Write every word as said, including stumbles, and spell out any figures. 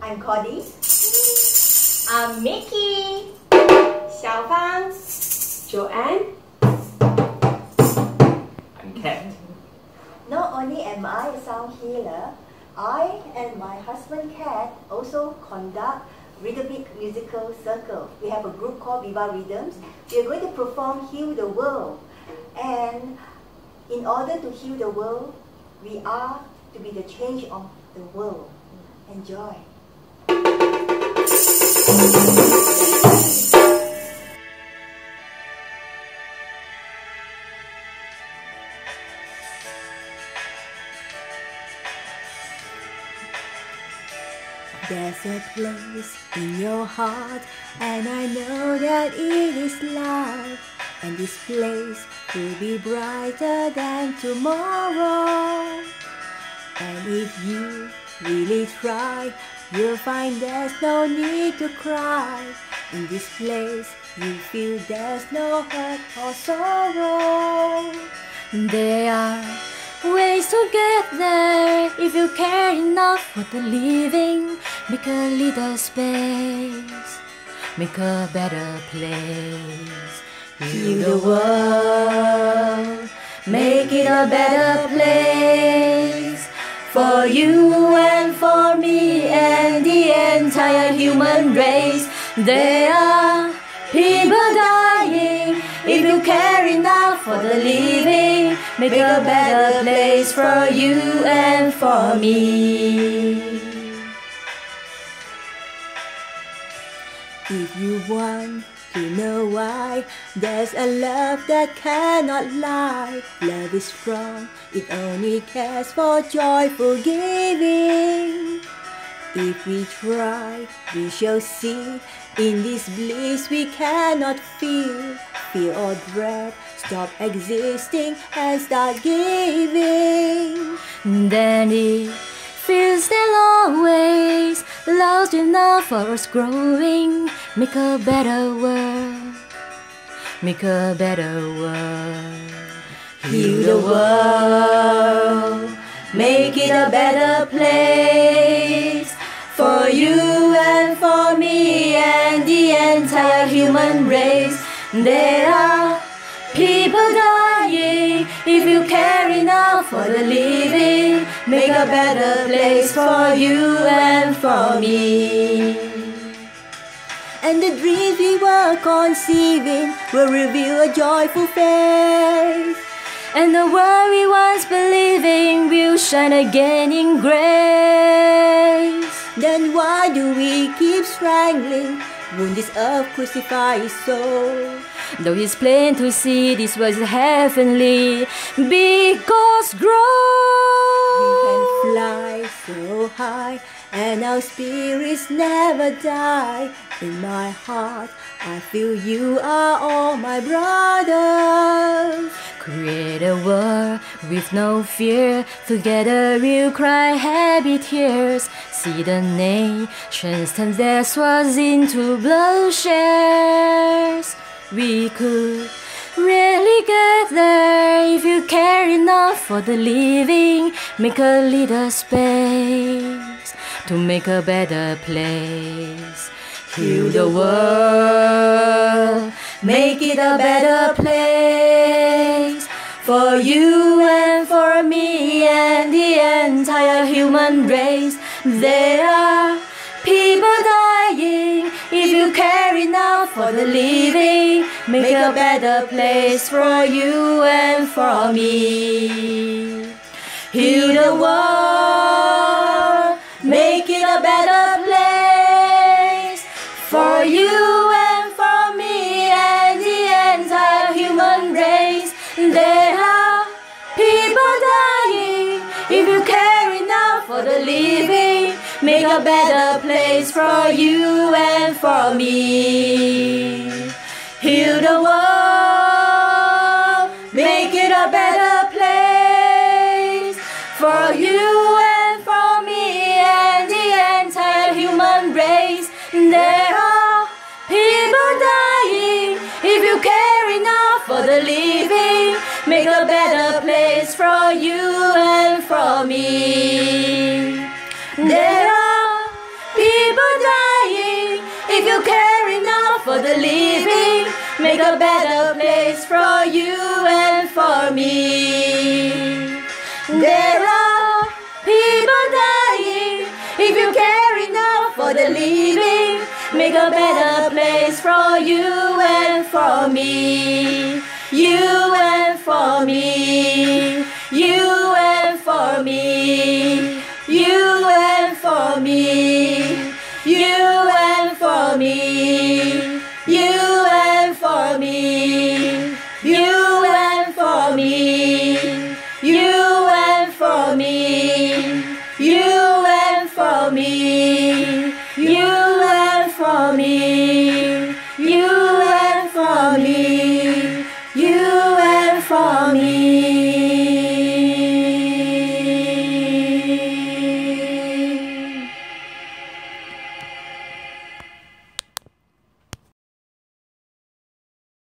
I'm Cordy. I'm Mickey. Xiaofang. Joanne. I'm Sept. Not only am I a sound healer, I and my husband Kat also conduct rhythmic musical circle. We have a group called Viva Rhythms. We are going to perform Heal the World. And in order to heal the world, we are to be the change of the world. Enjoy. There's a place in your heart, and I know that it is love. And this place will be brighter than tomorrow. And if you really try, you'll find there's no need to cry. In this place, you feel there's no hurt or sorrow. There are ways to get there if you care enough for the living. Make a little space, make a better place. Heal the world, make it a better place. For you and for me and the entire human race. There are people dying. If you care enough for the living, make a better place for you and for me. If you want to know why, there's a love that cannot lie. Love is strong, it only cares for joyful giving. If we try, we shall see. In this bliss we cannot feel. Fear or dread, stop existing and start giving. Then it feels they'll always loud enough for us growing. Make a better world, make a better world. Heal the world, make it a better place. For you and for me and the entire human race. There are people dying. If you care enough for the living, make a better place for you and for me. And the dreams we were conceiving will reveal a joyful face. And the world we once believing will shine again in grace. Then why do we keep strangling? Won't this earth crucify his soul? Though it's plain to see this was heavenly, because grow. We can fly so high, and our spirits never die. In my heart, I feel you are all my brothers. Create a world with no fear. Together we'll cry happy tears. See the nations turn their swords into plowshares. We could really get there if you care enough for the living. Make a little space to make a better place. Heal the world, make it a better place. For you and for me and the entire human race. There are people dying. If you care enough for the living, make a better place for you and for me. Heal the world, make it a better place. For you and for me and the entire human race. There are people dying. If you care enough for the living, make a better place for you and for me. Heal the world, make it a better place. For you and for me and the entire human race. There are people dying. If you care enough for the living, make a better place for you and for me. There are people for the living, make a better place for you and for me. There are people dying. If you care enough for the living, make a better place for you and for me. You and for me.